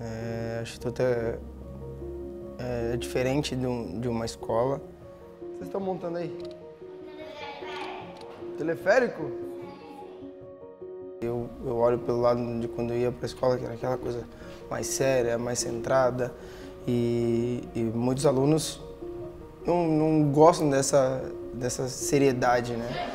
O Instituto é diferente de uma escola. Vocês estão montando aí? Teleférico? Eu olho pelo lado de quando eu ia para a escola, que era aquela coisa mais séria, mais centrada, e muitos alunos não gostam dessa seriedade, né?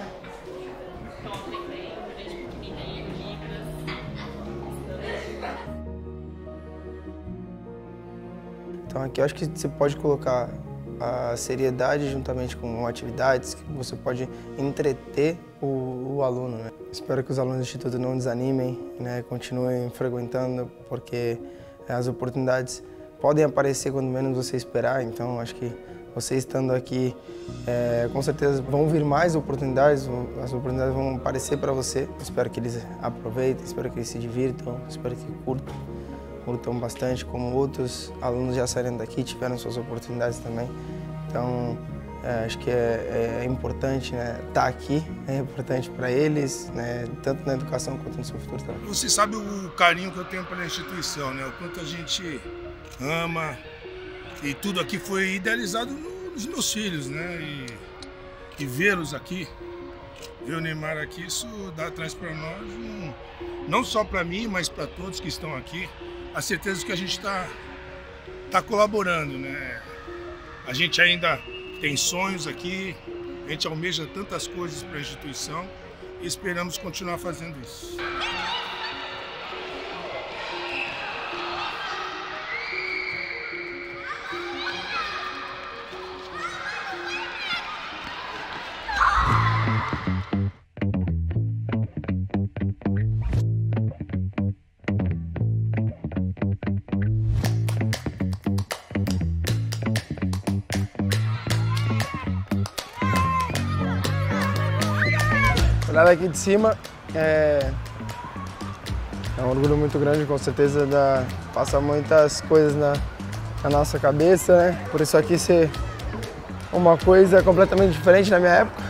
Então aqui eu acho que você pode colocar a seriedade juntamente com atividades que você pode entreter o aluno, né? Espero que os alunos do Instituto não desanimem, né? Continuem frequentando, porque as oportunidades podem aparecer quando menos você esperar. Então acho que você estando aqui, com certeza vão vir mais oportunidades, as oportunidades vão aparecer para você. Espero que eles aproveitem, espero que eles se divirtam, espero que curtam bastante, como outros alunos já saíram daqui, tiveram suas oportunidades também. Então, acho que é importante, né, estar aqui, é importante para eles, né, tanto na educação quanto no seu futuro também. Você sabe o carinho que eu tenho pela instituição, né, o quanto a gente ama, e tudo aqui foi idealizado nos meus filhos, né, e vê-los aqui, ver o Neymar aqui, isso traz para nós, não só para mim, mas para todos que estão aqui, a certeza que a gente está colaborando, né? A gente ainda tem sonhos aqui, a gente almeja tantas coisas para a instituição e esperamos continuar fazendo isso. Olhar daqui de cima é um orgulho muito grande, com certeza passa muitas coisas na nossa cabeça, né? Por isso aqui ser uma coisa completamente diferente na minha época.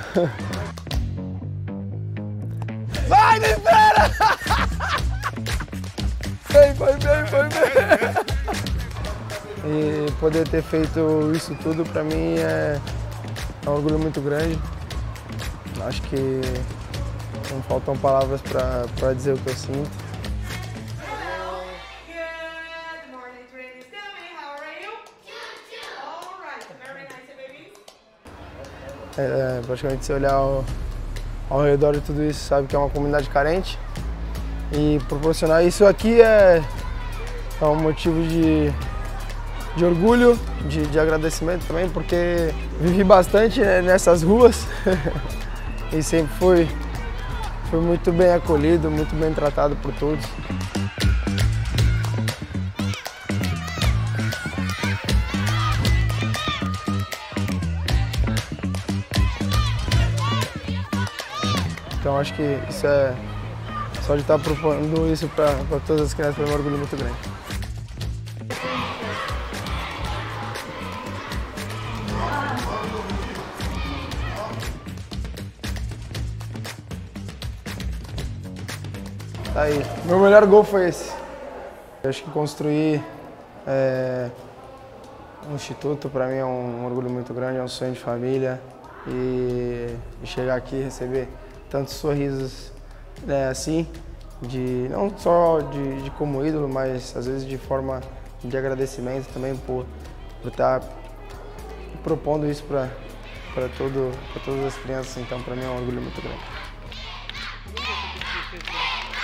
Vai, me espera! Foi bem. E poder ter feito isso tudo para mim é um orgulho muito grande. Acho que não faltam palavras para dizer o que eu sinto. Praticamente se olhar ao redor de tudo isso, sabe que é uma comunidade carente. E proporcionar isso aqui é um motivo de orgulho, de agradecimento também, porque vivi bastante, né, nessas ruas e sempre fui muito bem acolhido, muito bem tratado por todos. Então acho que isso só de estar propondo isso para todas as crianças foi um orgulho muito grande. Tá aí. Meu melhor gol foi esse. Eu acho que construir um instituto para mim é um orgulho muito grande, é um sonho de família. E chegar aqui e receber tantos sorrisos, né, assim, não só de como ídolo, mas às vezes de forma de agradecimento também por estar propondo isso para todas as crianças. Então para mim é um orgulho muito grande.